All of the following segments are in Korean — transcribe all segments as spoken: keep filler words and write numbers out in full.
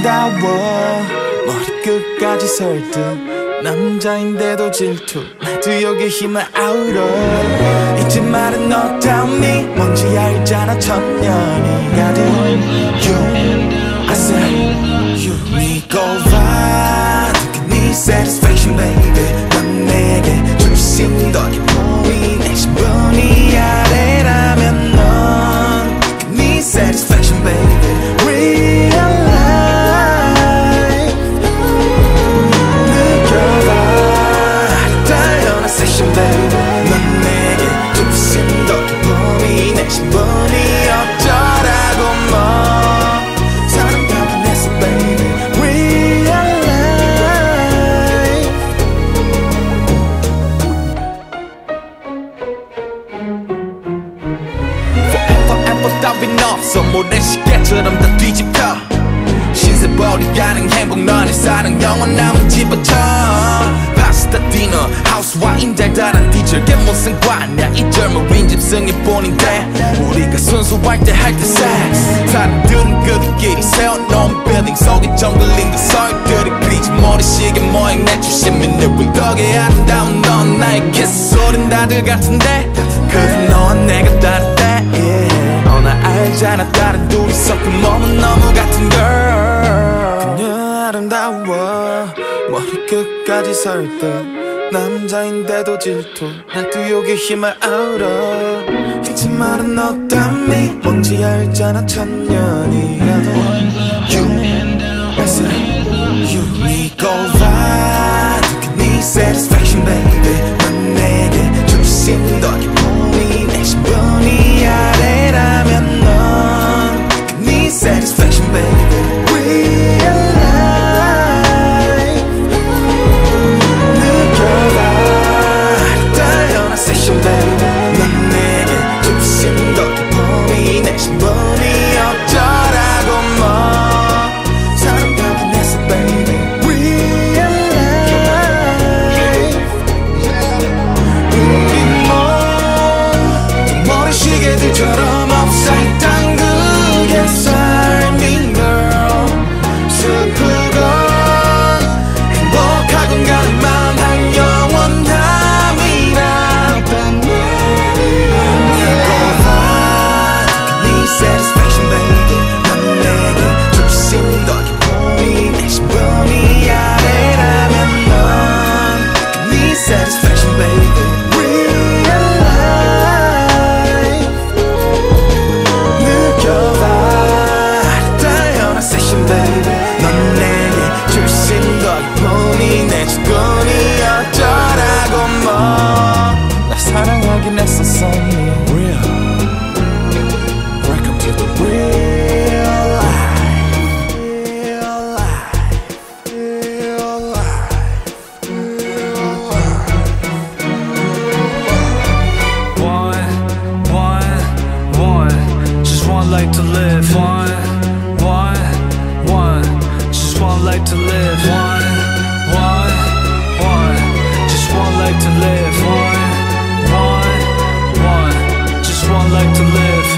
아름다워 머리끝까지 설득 남자인데도 질투 나도 여기 힘을 아우러 잊지 말은 너 땀이 뭔지 알잖아 천년이 가도 You I say You 믿고 봐 네 satisfaction baby 넌 내게 줄 수 있는 더 기쁨이 내 신분이 아래라면 넌 네 satisfaction baby real life 느껴봐 아름다운 session baby 넌 내게 줄 수 있는 더 기쁨이 내 신분이 어쩌라고 뭐 사랑받은 했어 baby real life forever ever 답은 없어 모래시계처럼 다 뒤집혀 신세벌이 가는 행복 너의 사랑 영원함은 집어쳐 파스타 디너 하우스와인 달달한 디저게 무슨 관이야 이 젊은 집승의 본인데 우리가 순수할 때 할 때 섹스 사람들은 그들끼리 세워놓은 빌딩 속에 정글린 그 서열들이 그리지 모래시계 모양 내주시면 늘 덕에 아름다운 넌 나의 키스 소린 다들 같은데 그래 너와 내가 다르대 yeah. 어, 나 알잖아 다른 둘이서 그 몸은 너무 같은 girl 그녀 아름다워 머리끝까지 설득 남자인데도 질투 나도 여기 힘을 아우러 잊지 말은 너 땀이 뭔지 알잖아 천년이 가도 You I say You 믿고 봐 네 satisfaction baby 넌 내게 줄 수 있는 더 기쁨이 내 신분이 아래라면 넌 네 satisfaction baby real life 느껴봐 아름다운 session baby 넌 내게 줄 수 있는 더 기쁨이 내 신분이 어쩌라고 뭐 사랑받은 했어 baby real life 우리 몸 머리시계들처럼 upside down 그게 삶인 girl 슬프건 행복하건 가능한 영원함이란 네 satisfaction baby 넌 내게 줄 수 있는 더 기쁨이 내 신분이 아래라면 넌 네 satisfaction baby real life 느껴봐 아름다운 session baby 넌 내게 줄 수 있는 더 기쁨이 내 주권이 어쩌라고 뭐날 사랑하긴 했었어 real Welcome to the real life real life real life real life One, one, one, just one life to live. One, one, one, just one life to live. One, one, one, just one life to live. One, one, one, just one life to live.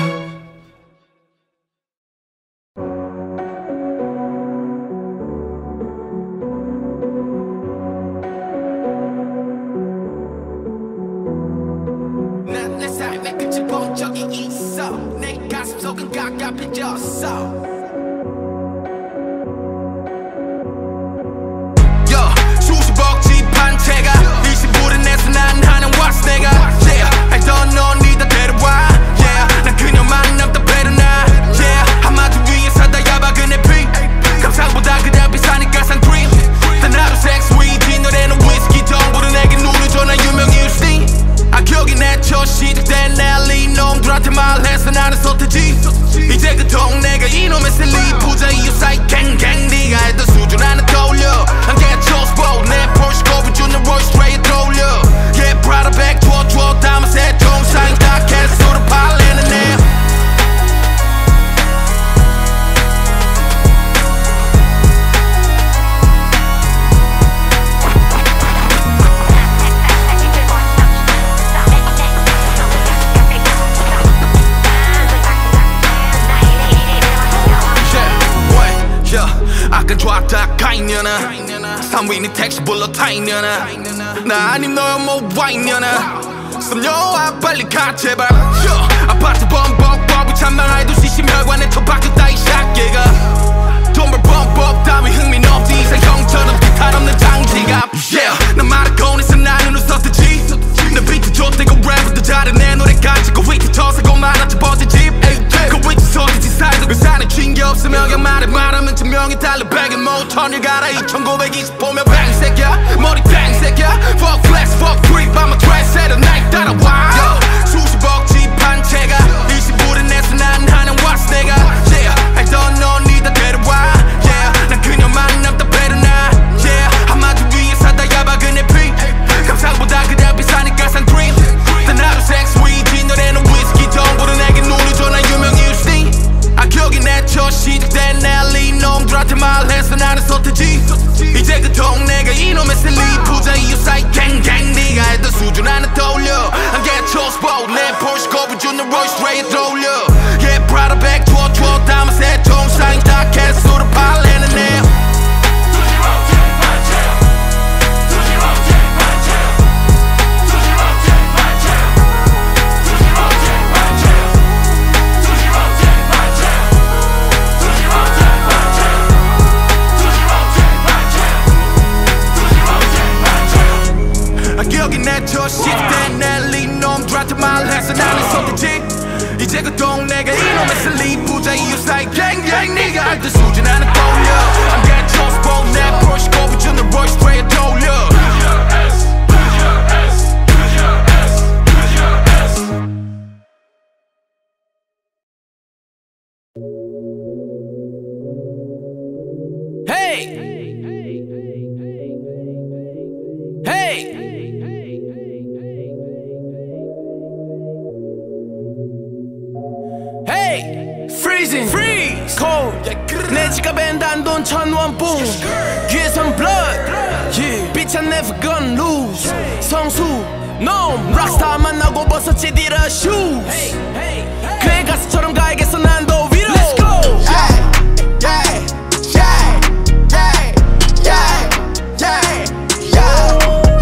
난 내 삶의 끝을 본 적이 있어 내 가슴 속은 갑갑해졌어 수십억 집한 채가 일시불에 내서 난 하는 왔어 내가 yeah. 알던 넌 이다 데려와 yeah. 난 그녀 만남다 배려나 yeah. 한마디 위에 사다 야박은 에픽 감상보다 그냥 비싸니까 산 드림 단 하루 섹스 위지 너래는 위스키 정보를 내게 누르줘 난 유명 일시 악역이 내쳐 시작된 랠리 놈들한테 말해서 나는 서태지 이제 그 동네가 이놈의 셀리 부자 이유 사이 갱갱 네가 했던 수준 안에 떠올려 한계가 초스보 내 포르쉐 고비 주는 롤스 레이에 떠올려 Yeah 프라다 백 주워 주워 담아 새 동상 딱 해서 술을 팔리는 애 약간 좋았다 가있냐나 삼위니 택시 불러 타있냐나 나 아님 너야 뭐 와있냐나 썸녀와 빨리 가 제발 아파트 범벅 참만 아이도 시시멸관에 처박혔다 이 샷개가 돈벌 범법 따위 흥미는 없지 이상 형처럼 기탄 없는 장지갑 yeah. 난 말하곤 했어 나는 웃었듯이 내 비트 줬대고 랩도 잘해 내 노래까지 그 위트 터세고 많았지 버스 집 그 위트 서지지 살도 그 산에 쥔 게 없으면 그냥 말해 말하면 증명이 달러 백엔 모턴을 갈아 이천구백이십 보면 뱅 새끼야 머리 땡 새끼야 Fuck flex fuck creep I'm a trendsetter 날 따라와 수십억 집 한 채가 일시불에 내서 난 하는 왔어 내가 yeah 알던 넌 니다 데려와 yeah 난 그녀만 남다 베르나 yeah 한마디 위에 사다 야박은 피 감상보다 그냥 비싸니까 산 드림 단 하루 섹스 위지 너네는 위스키 정보는 내게 눈을 줘 난 유명 이웃이 악역이 내쳐 시작된 넬리 놈들한테 말해서 나는 서태지 이제 그 동네가 이놈의 셀리 부자 이웃 사이 갱갱 네가 했던 수준 하나 떠올려 I'm getting toast boat 내 포르쉐 거부 주는 로이스 레이에 떠올려 Yeah 프라다 백 주워 주워 담아 세통 사인 다 개수로 팔래는 내 기억이 내쳐 시작된 넬리 놈들한테 말해서 나는 서태지 이제 그 동네가 이놈의 슬리 부자 이웃 사이 갱갱 네가 알던 수준 하나 떠올려 I'm getting toast boat 내 포르쉐 거부 주는 로이스 레이에 떠올려 Hey! Hey! Hey! Freezing! Freeze! Cold! 내 지갑엔 단돈 천원뿐 귀에선 blood! Yeah. Bitch I never gonna lose 성수! 놈! 락스타 만나고 벗었지 디라 shoes 그의 가수처럼 가야겠어 난 더 위로 Let's go! Yeah! Yeah! Yeah! Yeah! Yeah! Yeah!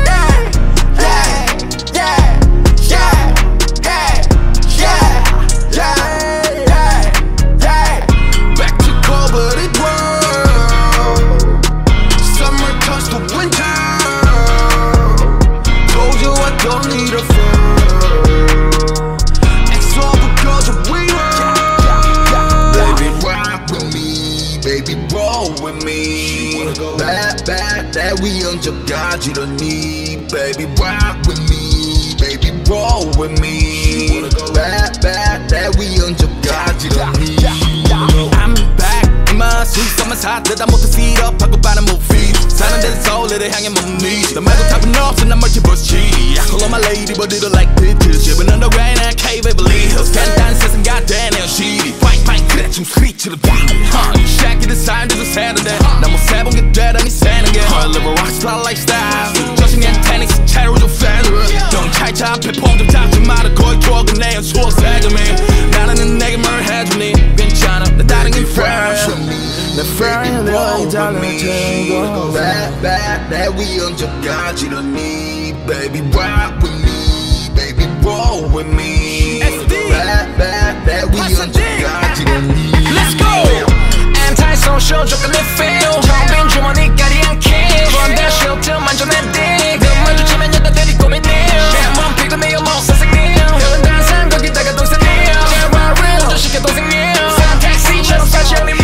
Don't need a friend. It's all because of we were. Baby, rock with me. Baby, roll with me. Bad, bad, that we 언제까지라니. Baby, rock with me. Baby, roll with me. Bad, bad, that we 언제까지라니. I'm back. 이만 수익성만 사대다 못해 feed up 하고 빠는 movie. 사는 데는 서울을 향해 몸니 너 말고 답은 없어 난 multiverse G I call on my lady but it like bitches Living underground I can't Beverly Hills 간단한 세상 goddamn L C D Fight fight 그래 좀 스위치를 봐 샤키들 사람들도 새는데 나 못 세본 게 되라니 새는 게 I live a rockstar lifestyle 저승엔 테니스 채로 좀 federal 경찰차 앞에 폼 좀 잡지 마라 거의 추억은 내 연수어 세금이 나는 내게 뭘 해주니 괜찮아 나 다른 게 fresh 내 friend 너의 달라진 거 Bad bad that we 언제까지라니 Baby rock with me Baby roll with me Bad bad that we 언제까지라니 Let's go! Anti-social 조건의 feel 정빈 주머니까지 안 kill 그런데 실트 만져내 dig 그 마주치면 여자들이 고민해 내몸 피고 내 연목 선생님 별은 단상 거기다가 동생님 제발 real 좀 시켜 동생님 산 택시처럼 사실이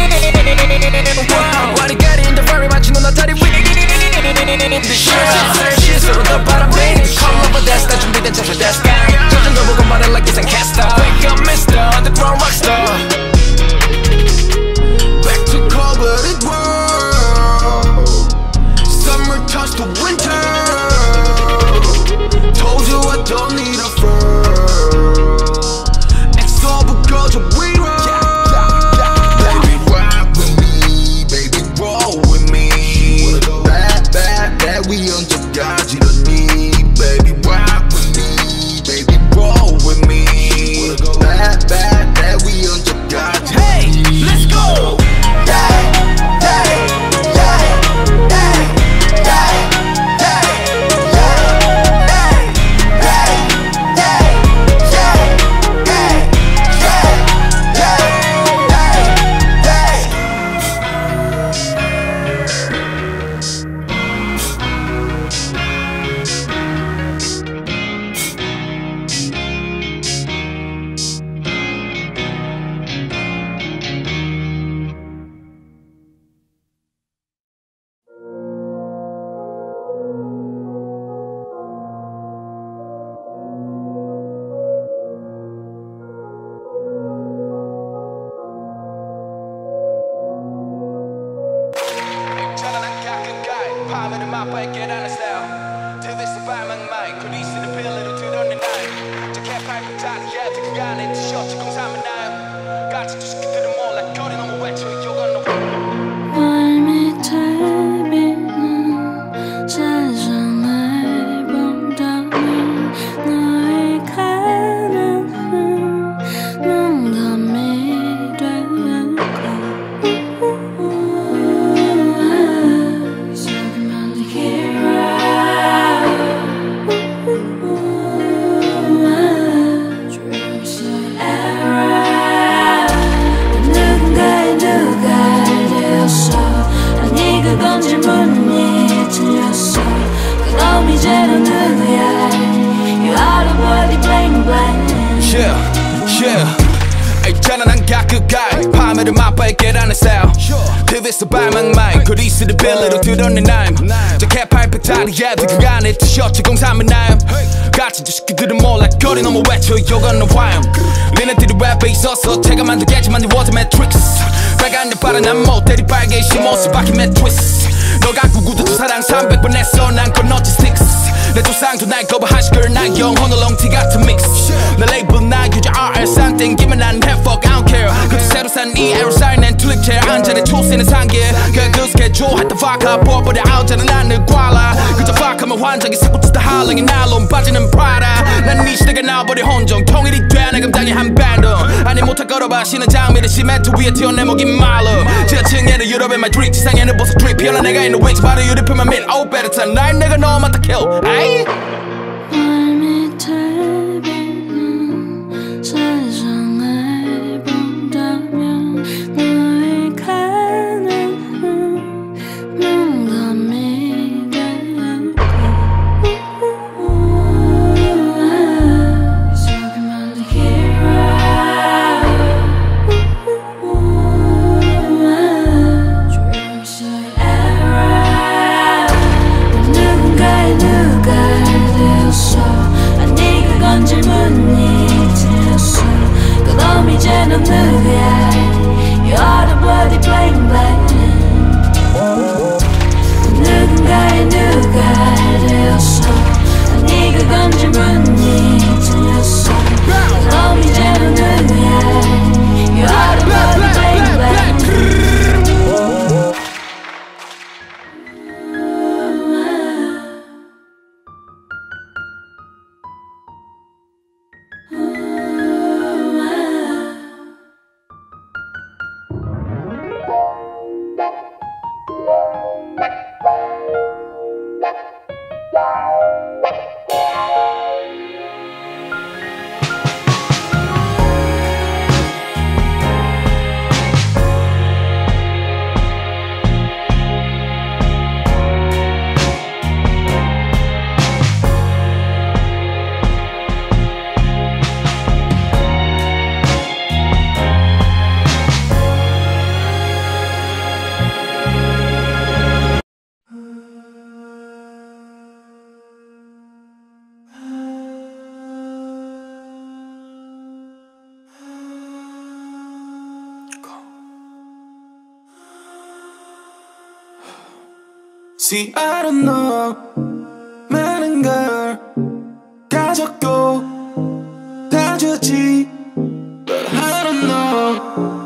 Wow, what you got in the very much 넌 나다리 위 The shit, 실수로 더 바람이 Call over that's 다 준비된 잠시 that's gang 저준 거부 안에 티셔츠 공사하면 나요 같이 두 새끼들은 몰라 거리 너무 외쳐 이거는 너 말 밑에 비는 세상을 본다면 너의 가는 농담이 되고 소리만 들리라 조용히 error 누군가의 누가 되었어 아니 그건 질문이 틀렸어 그럼 이제 넌 누구야 You are the body bling bling Yeah, yeah 있잖아 난 가까이 밤에를 맛봐야 깨라는 싸움 티비에서 발망마이 그리스를 빌리로 들었네 나임 저 개팔백 다리야들 그 안에 티셔츠 공사하면 나임 같이 두 새끼들은 몰라 거리 너무 외쳐 이건 너 화염 니네들이 랩에 있어서 제가 만들겠지만 네 워드 매트릭스 빨간 내 바라 난 모델이 빨개 시모스 바퀴 매트리스 너가 구구도 사랑 삼백 번 했어 난 건너지 스틱스 내 조상도 날 거부한 시끌 나 영혼을 롱티 같은 믹스 내 레이블 나 유저 알에스 안 땡기면 난 해 fuck I don't care 그저 새로 산 이 에어사인 난 툴립 체어 안전에 초세는 상계 그냥 그 스케줄 had the fuck up 버버려 아웃자는 나는 꽐라 그저 fuck 하면 환장이 사고치다 할랑이 날론 빠지는 프라다 난 이 시대가 나버려 혼종 통일이 돼 내 금당이 한 밴드 아니 못할 걸어봐 쉬는 장미를 시멘트 위에 튀어내 먹인 말로 지하층에는 유럽의 마드리드 지상에는 버섯 트립 피어나 내가 있는 위치 바로 유럽표만 민 Oh better turn 날 내가 너만 다 kill 아이 말 밑에 비는 세상을 본다면 너의 가는 농담이 되고 소리만 들리라 조용히 error 누군가의 누가 되었어 아니 그건 질문이 틀렸어 그럼 이제 넌 누구야 You are the bloody bling bling 누군가의 누가 되었어 아니 그건 질문이 틀렸어 그럼 이제 넌 누구야 You are the bloody bling bling See I don't know 많은 걸 가졌고 다 줬지 But I don't know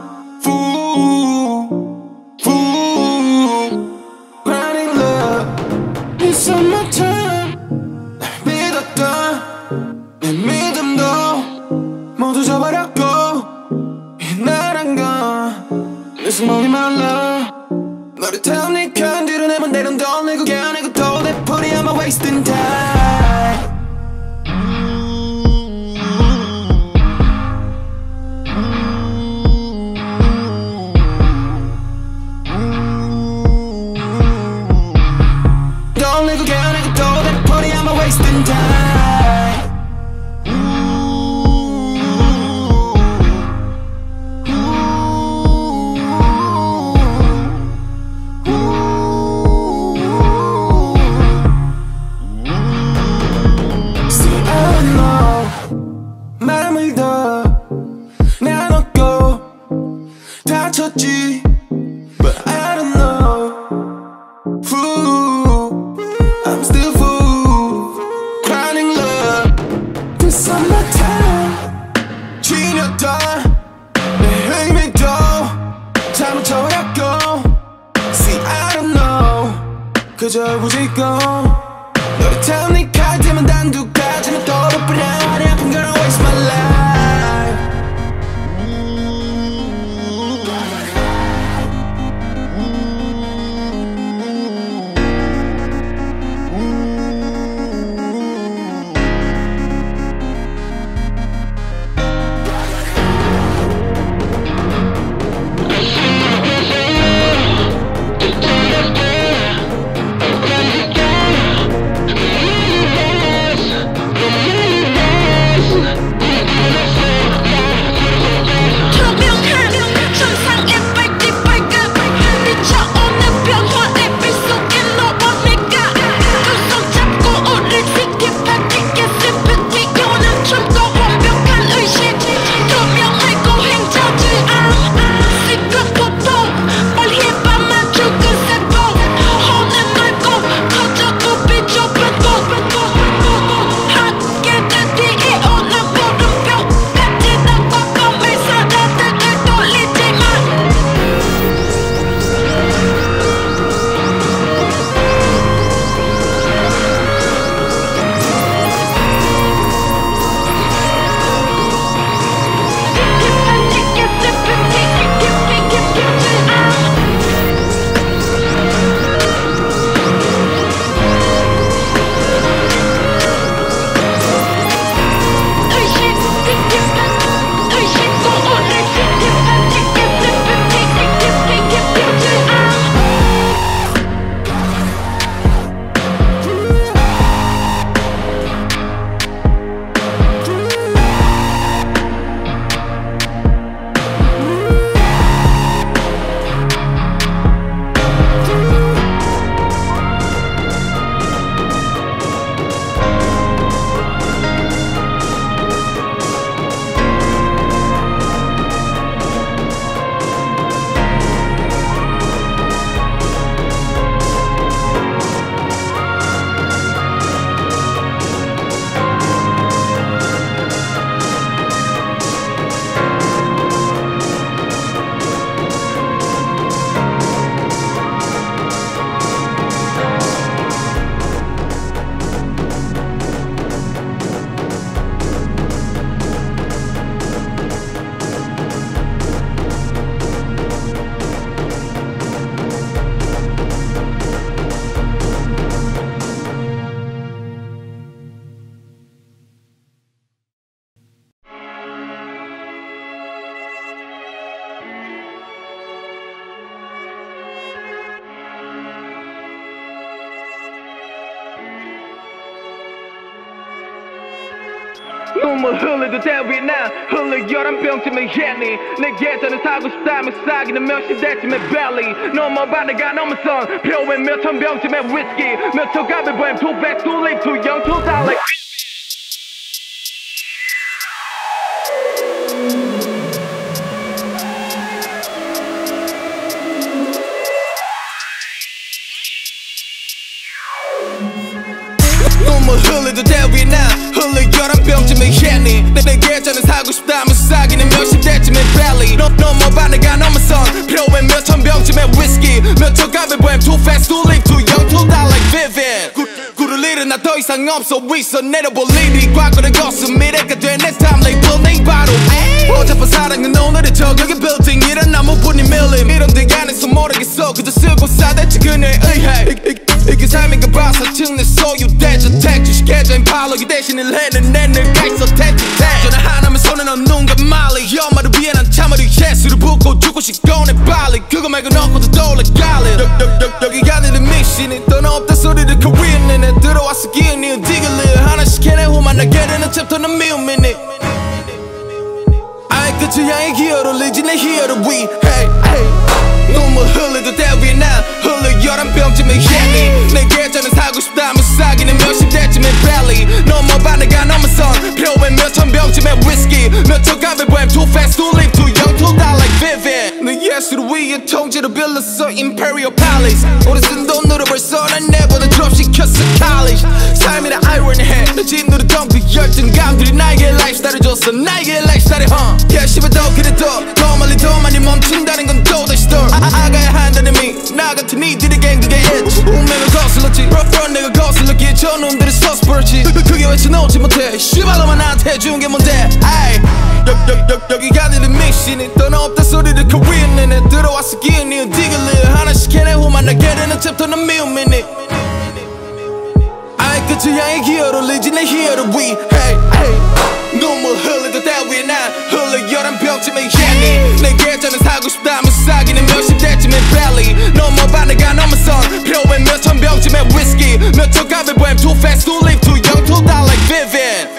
Fool Fool Running love It's on my time 날 믿었던 내 믿음도 모두 저버렸고 이 나란 건 This moment my love 너를 태운 네 편지로 내 맘대로 돌리고 겨내고 또 They put it on my wasting time 돌리고 겨내고 또 They put it on my wasting time 잃었던 내 의미도 잘못 쳐버렸고 See I don't know 그저 울부짖고 노릇한 네 칼때문 단두까지만 떠올려버려 I'm gonna waste my life 눈물 흘리도 대위 난 흘러 열한 병쯤에 했니 내 계절은 사고 싶다면 사기는 몇십 대쯤의 belly 넘어봐 내가 넘어선 표에 몇천 병쯤의 whiskey 몇 초갑의 보엠 two back to live too young to die like 눈물 흘리도 대위 난 흘러 열한 병쯤에 했니 내 계절은 사고 싶다면 사기는 몇십 대쯤의 belly 넘어봐 내가 넘어선 표에 몇천 병쯤의 whiskey 몇 초갑의 보엠 too fast to live too young to die like Vivian 구를 잃은 나 더 이상 없어 위서 내려볼 일이 과거를 거스 미래가 된 내 time label 내 바로 어차피 사랑은 오늘의 저격의 빌딩 이런 나무뿐인 밀림 이런 데 안에서 모르겠어 그저 쓰고 싸댔지 그녀의 의해 이게 삶인가 봐 사칭 내 소유대전 택시 계좌인 팔로기 대신에 내는 내내가 있어 텐트 전화 하나면 손에 넣는 눈과 말리 엄마를 위해 난 참아리 예수를 붓고 죽고 싶고 내 빨리 그거 말고 넣고도 떠올라 갈래 여기가 아니는 미신이 돈 없다 소리를 Korean 내내 들어왔어 기억 니은 디글리 하나씩 해내 후만 나게 되는 챕터는 미움이니 아예 끝이야 이 기어를 리지 내 히어를 위 hey hey 눈물 흘리도 대위 난 흘러 열한 병쯤에 했니 내 계절은 사고 싶다면 사기는 몇십 대쯤의 belly 넘어봐 내가 넘어선 표에 몇천 병쯤의 whiskey 몇 초갑의 보엠 too fast to live too young to die like Vivian 내 예술을 위해 통째로 빌렸어 Imperial Palace 오래 쓴 돈으로 벌써 난 내보다 드롭시켰어 college 삶이라 irony해 내 진으로 덩그 열등감들이 나에게 라이프스타일을 줬어 줬어 나에게 렉살이 huh yeah 씹어도 그래도 더 멀리 더 많이 멈춘다는 건 또 다시 더 아가야 한다는 미 나 같은 니들에겐 그게 있지 운명을 거슬렀지 그런 내가 거슬렀기에 저놈들이 서스퍼렇지 그게 왜 쳐놓지 못해 씨발로만 나한테 해준 게 뭔데 아이 여기가 내 미션이 또 너 없다 소리를 코리안 내내 들어왔었기에 니 디글리 하나씩 해내고 만나게 되는 챕터는 미움이니 아이 끝이 향해 기어올리지 내 히어로 위 hey hey 눈물 흘리도 따위에 난 흘러 열한 병쯤에 향해 내 계좌는 사고 싶다면 싸기는 몇십 대쯤에 belly 넘어봐 내가 넘은 선 필요해 몇천 병쯤의 위스키 몇 조각의 보험 too fast to live too young to die like Vivian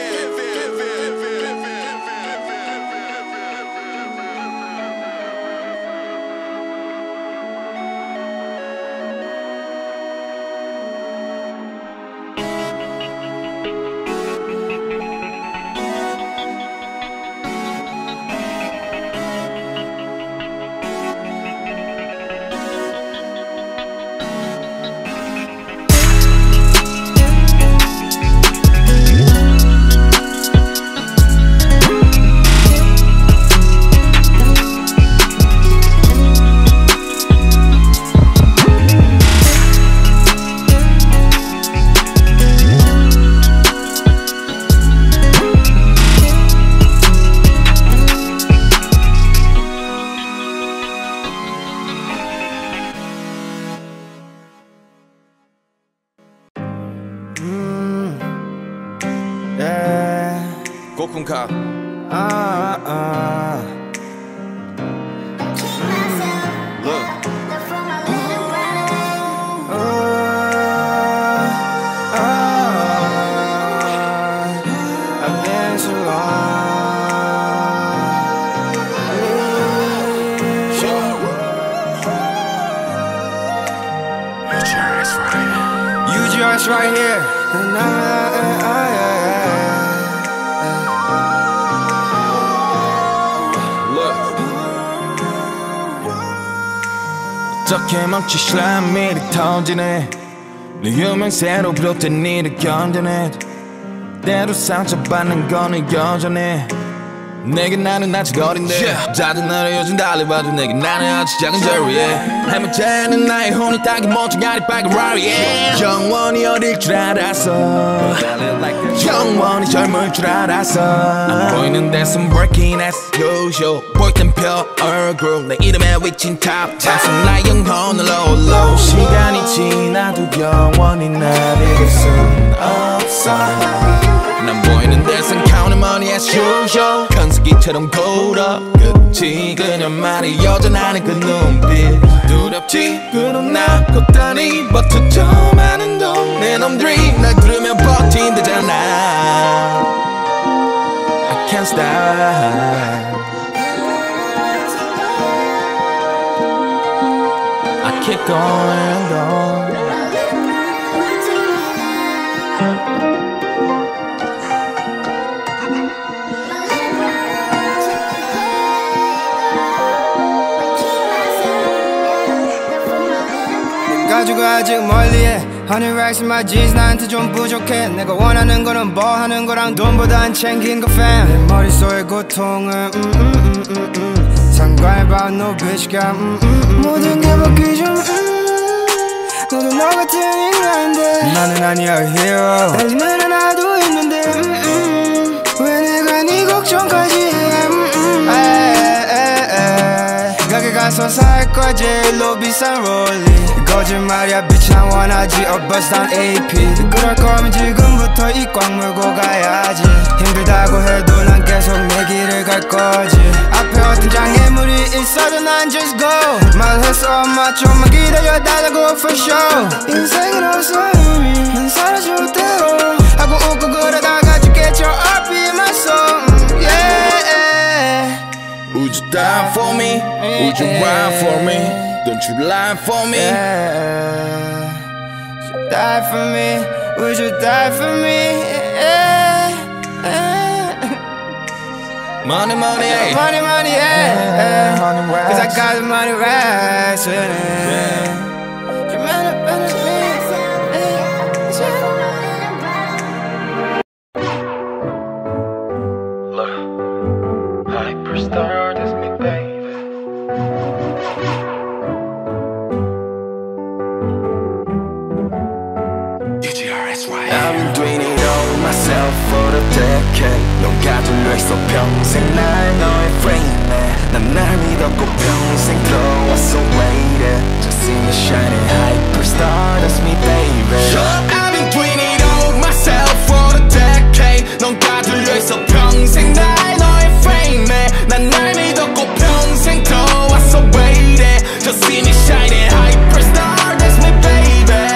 고쿤카 아, 아. Look I've been so long Use your ass right here and I, I, I, 어떻게 멈출 슬라임이 터지네 내 유명세로 비롯된 일을 견뎌내 때로 상처받는 거는 여전해 내게 나는 아직 어린데 yeah. 다들 나를 요즘 달리 봐도 내게 나는 아직 작은 저리에 해마자는 나의 혼이 딱히 멀쩡하니 빨간 라리 yeah. 영원히 어릴 줄 알았어 영원히 젊을 줄 알았어 안 보이는 데서 breaking as usual 보이던 표 얼굴 내 이름에 위친 top 다소 나의 영혼을 low low 시간이 지나도 영원히 날 잊을 순 없어 난 보이는 데선 counting money as usual 건스기처럼 굴어 끝이 그녀만이 여전하는 그 눈빛 두렵지 그럼 나 곧다니 버텨줘 많은 동네 놈들이 날 부르며 버틴대잖아 I can't stop I keep going, going 가지고 아직 멀리해 Honey racks in my jeans 나한테 좀 부족해 내가 원하는 거는 뭐 하는 거랑 돈보다 안 챙긴 거 fam 내 머릿속의 고통은 음, 음, 음, 음, 음. 상관해봐 no bitch 가 음, 음, 음. 모든 게 바뀌죠 음, 너도 너 같은 인간인데 나는 아니야 hero 달리는 하나도 있는데 음, 음. 왜 내가 네 걱정까지 해 음, 음. 가게 가서 살 거지 일로 비싼 롤리 거짓말이야 bitch 난 원하지 a bust down 에이피 그럴 거면 지금부터 이 꽉 물고 가야지 힘들다고 해도 난 계속 내 길을 갈 거지 앞에 어떤 장애물이 있어도 난 just go 말했어 엄마 좀만 기다려 달라고 for show 인생은 없어 이미 난 사라질 대로 하고 웃고 그러다가 죽겠죠 I'll be my song yeah Would you die for me? Would you ride for me? Don't you lie for me? Yeah. Would you die for me? Would you die for me? Yeah. Money, money, money, money, yeah. Cause I got the money right. Yeah. Hyperstar, that's me, baby. I've been doing it all myself for a decade. 넌 가둘려 있어 평생 날 너의 프레임에. 난 날 믿었고 평생 들어왔어 waited. Just see me shining hyperstar, that's me baby. I've been doing it all myself for a decade. 넌 가둘려 있어 평생 날 너의 프레임에. 난 날 믿었고 평생 들어왔어 waited. Just see me shining hyperstar, that's me baby.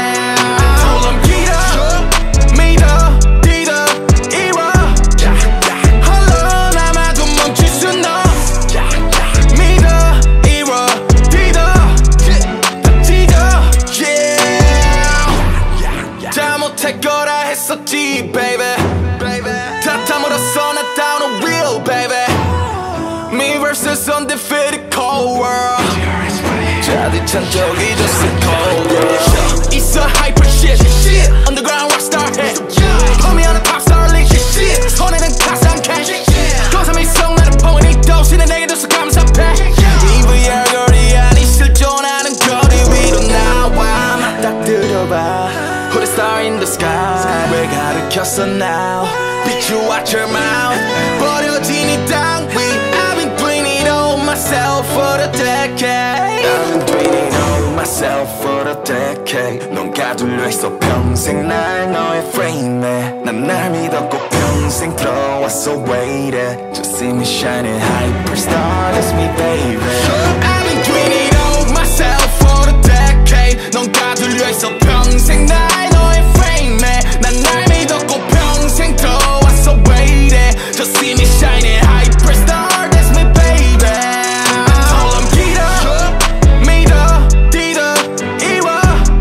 Baby, baby. 다 탐으로써 나 down a wheel, baby. Me versus undefeated cold world. 자디찬 적이 just a cold world. 있어 hyper shit, shit. Underground rockstar hit. Put me on a pop star list, shit. 손에는 가상 cash. 고삼이 속 나는 포인이 도시는 내게 줘서 감사해. 이브야 거리 아니 실존하는 거리 위로 나와 맞닥뜨려봐. Put a star in the sky. 왜 가르쳤어 now? 비추watch your mouth. 버려진 이 땅 위. I've been doing it all myself for a decade. I've been doing it all myself for a decade. 넌 가둘려 있어 평생 날 너의 프레임에. 난 날 믿었고 평생 들어왔어 waited. Just see me shining hyperstar, that's me baby. I've been doing it all myself for a decade. 넌 가둘려 있어 평생 날 난 날 믿었고 평생 들어왔어 waited. Just see me shining hyperstar, that's me baby. 덜렁 기다 믿어 디더 이워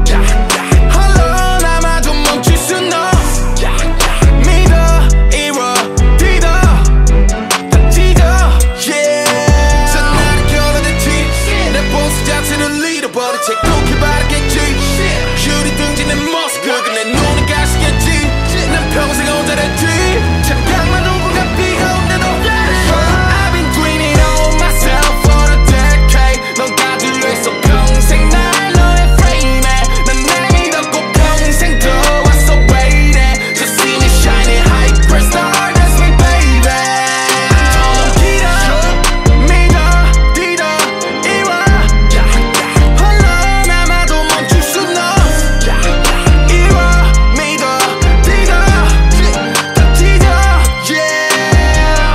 흘러남아도 멈출 순 없어. 믿어 이워 디더 다 찢어 yeah. 전 나를 겨뤄댔지 내 본수 자체를 잃어버린 채 그렇게 바라겠지. 슈리 등지는 모습 그건 내 눈에 가시겠지. 난 평생 혼자랬지. 잠깐만 누군가 비가 온데도 I've been doing it all myself for a decade. 넌 가둘려 있어 평생 날 너의 프레임에. 난 날 믿었고 평생 들어왔어 waited. Just see me shining hyperstar, that's me baby. 덜렁 기다 믿어 디더 이워 흘러남아도 멈출 순 없어. 이워 믿어 디더 다 찢어 yeah.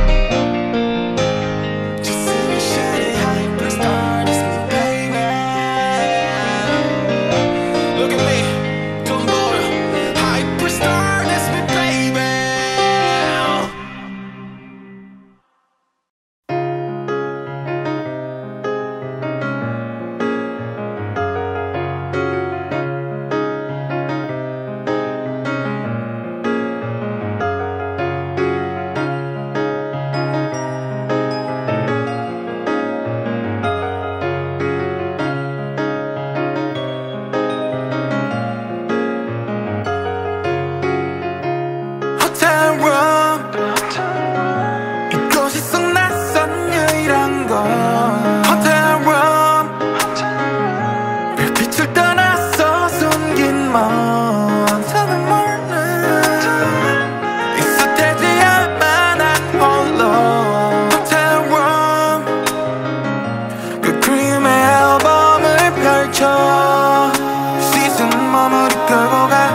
Just see me shining hyperstar, that's me baby. Look at me, don't bother. Hyperstar, that's me baby. Hotel room, 이곳이 속 낯선 유일한 곳. Hotel room, 별빛을 떠나서 숨긴 먼 Sunday morning. 익숙해져야만 한 홀로. Hotel room, 그 그림의 앨범을 펼쳐 시즌 머무르 끌고 가.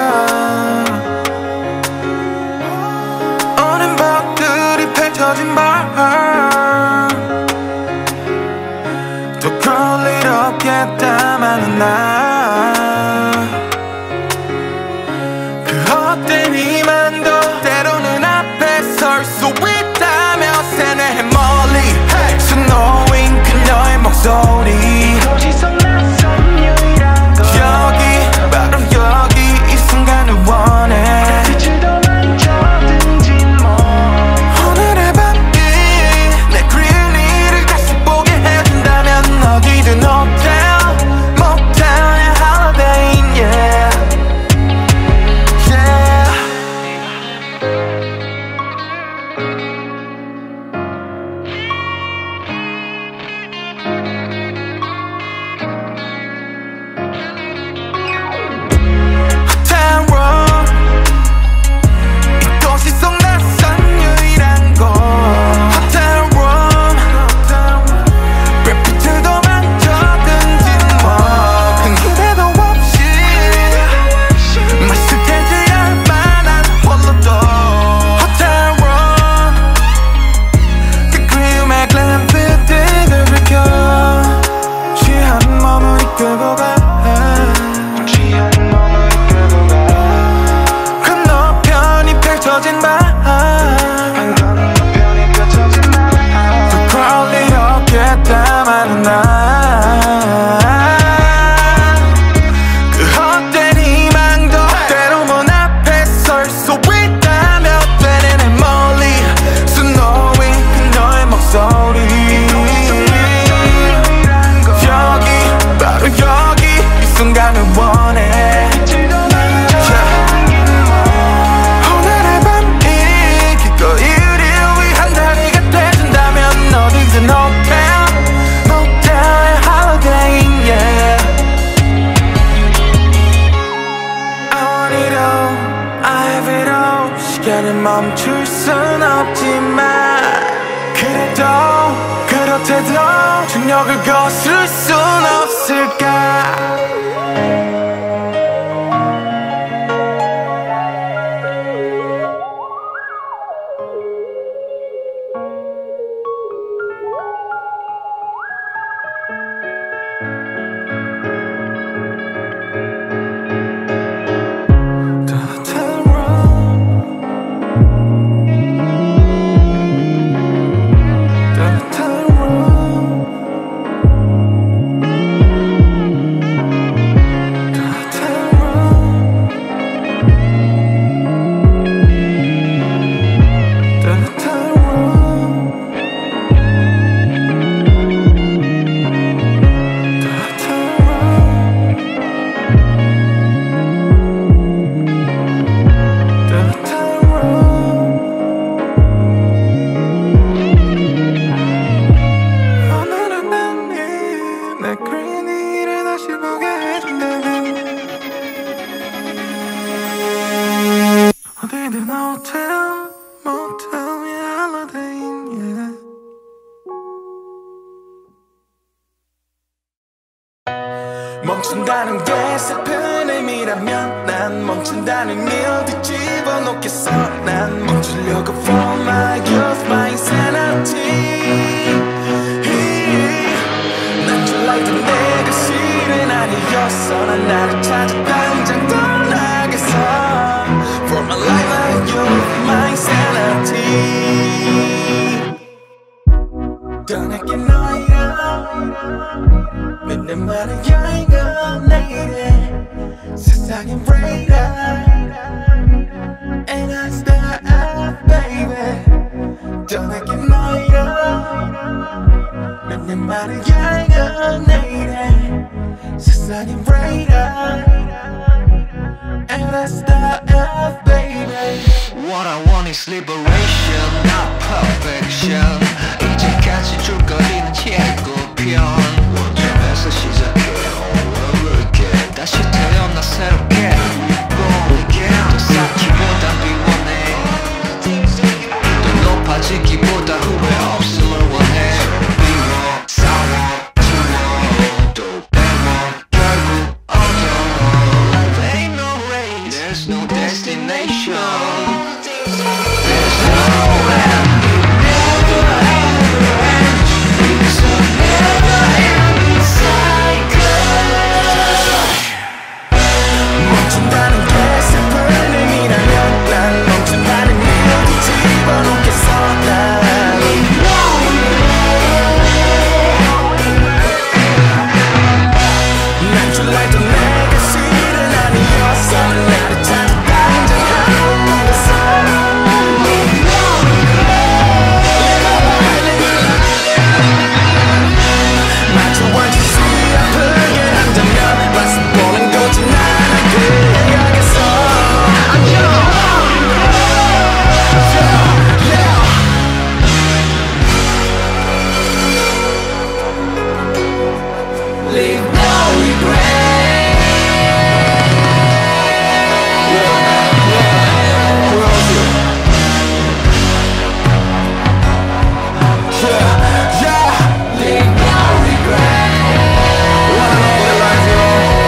오는 밤들이 펼쳐진 bar. 또 그걸 이렇게 담아는 나. 그 헛된 희망도 때로는 앞에 설 수 있다며 세뇌해 멀리 수놓인 그녀의 목소리. 어디서 낯선 유일한 것. 여기 바로 여기 이 순간을 원해. 빛을 더 만져든지 뭐. 오늘의 밤이 내 그리운 일을 다시 보게 해준다면 어디든 hotel, motel 해도 중력을 거스를 순 없을까. 멈춘다는 게 슬픈 의미라면 난 멈춘다는 일 뒤집어 놓겠어. 난 멈추려고 for my youth, my insanity. 난 졸라도 내가 실은 아니었어. 난 나를 찾아 당장 떠나겠어. For my life, my youth, my insanity. 떠나게 너야 내 말은 여행은 내일에 세상엔 radar And I start up baby 떠나게 너야 내 말은 여행은 내일에 세상엔 radar And I start up baby What I want is liberation, not perfection. 이제까지 줄거리는 예고편. 원점에서 시작해 all over again. 다시 태어나 새롭게 reborn again. 더 쌓기보단 비워내 더 높아지기보다 후회 없음을 원해. 미워, 싸워, 지워 또 배워 결국 얻어. Life ain't no race, there's no destination. There's no end, it never ends. It's a never-ending cycle. 멈춘다는 게 슬픈 의미라면 난 멈춘다는 일 뒤집어 놓겠어. 난 난 졸라도 내가 실은 아니었어. 난 나를 찾아 당장 한국에서 마치 원치 아프게 한다면 와서 보는 거지. 나는 그래야겠어. Leave no regret. Yeah, yeah. Leave no regret. Wanna know what life is?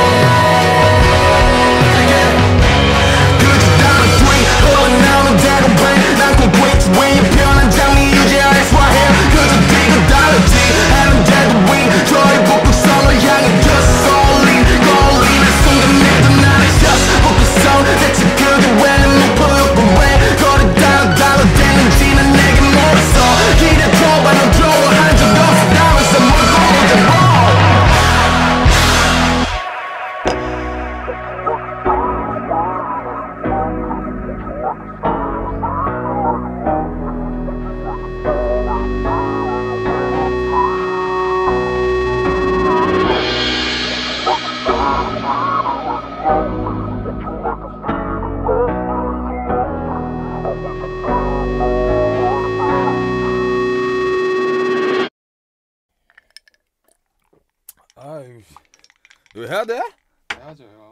Again. 그저 다른 tweet 흘러나오는 대로 brain 난 콘크리트 위에 편한 장미 유지하겠어. 그저 뒤가 다르지 않은데도 win 저의 복국성을 향해 just all in 걸리는 순간 내도 나는 just 복국성 대체 그게 왜 내 목표였고 왜 거리 달러 달러 되는지는 내게 물었어. 기대줘봐 넌 좋아한 적 없었다면서 뭘 고르자고. 아유, 이거 해야 돼? 해야죠.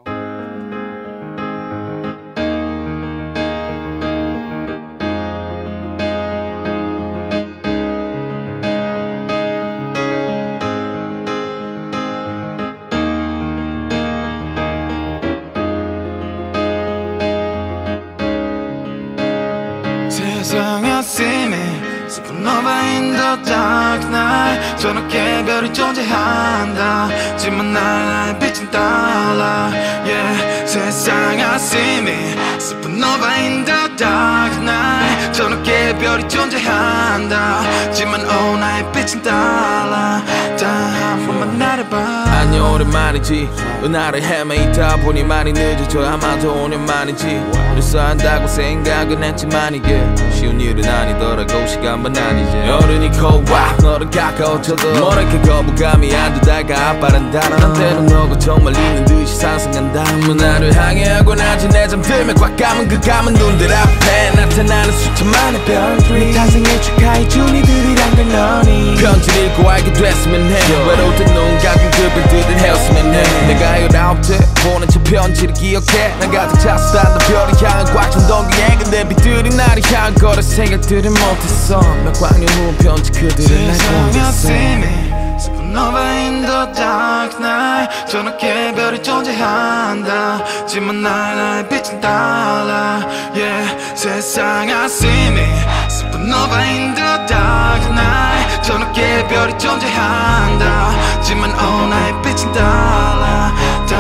the dark night 저녁에 별이 존재한다 하지만 나의 빛은 달라 yeah. 세상 아침이 Supernova in the dark night 저녁에 별이 존재한다 하지만 oh 나의 빛은 달라 다 한 번만 나를 봐 안녕 오랜만이지 은하를 헤매있다 보니 많이 늦어져 아마도 오 년 만이지 벌써 한다고 생각은 했지만 이게 쉬운 일은 아니더라고 시간만 아니지 어른이 커와 너를 가까워져도 모르게 거부감이 안 들다가 빠른다 난 때론 너가 정말 있는 듯이 상상한다 문화를 항해하고 나지 내 잠들면 꽉 감은 그 감은 눈들 앞에 나타나는 수천만의 별들이 탄생에 축하해준 이들이란 걸 너니 편지를 읽고 알게 됐으면 해 외로울 때 눈 감은 그 별들을 헤었으면 해 내가 열아홉 때 보낸 저 편지를 기억해 난 가득 찼어 단 별을 향한 꽉찬 동기에 근데 빛들이 나를 향한 거라 생각들을 못했어 몇 광년 후 편지 그들을 날 보냈어 Supernova in the dark night 저녁에 별이 존재한다 하지만 나의 빛은 달라 yeah. 세상 아침이 Supernova in the dark night 저녁에 별이 존재한다 하지만 oh 나의 빛은 달라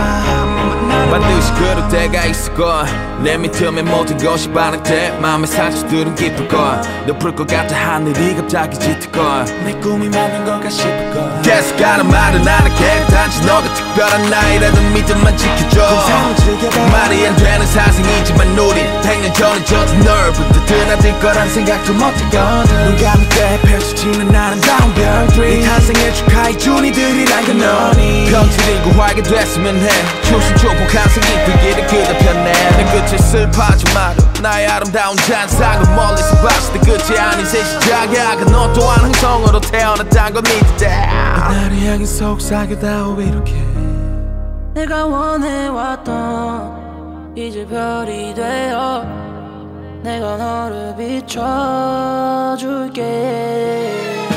반드시 그럴 때가 있을 걸 내 밑틈에 모든 것이 바랄 때 마음의 상처들은 깊을 걸 덮을 것 같아 하늘이 갑자기 짙을 걸내 꿈이 맞는 건가 싶을 걸 계속 가는 말은 안 할게 단지 너가 특별한 나이라는 믿음만 지켜줘 말이 안 되는 사생이지만 우리 백 년 전에 젖은 널부터 드나들 거란 생각도 못했거든 눈 감을 때 펼쳐지는 아름다운 별들이 네 탄생에 축하해준 이들이란 건 너니 편지를 읽고 알게 됐으면 해 충신초복한 생기들기를 그다편네 내 끝에 슬퍼하지 마라 나의 아름다운 잔상을 멀리서 봤을 때 끝이 아닌 새 시작이야 그 너 또한 흥성으로 태어났단 걸 믿대 나를 향해 속삭여다오 이렇게 내가 원해왔던 이제 별이 되어 내가 너를 비춰줄게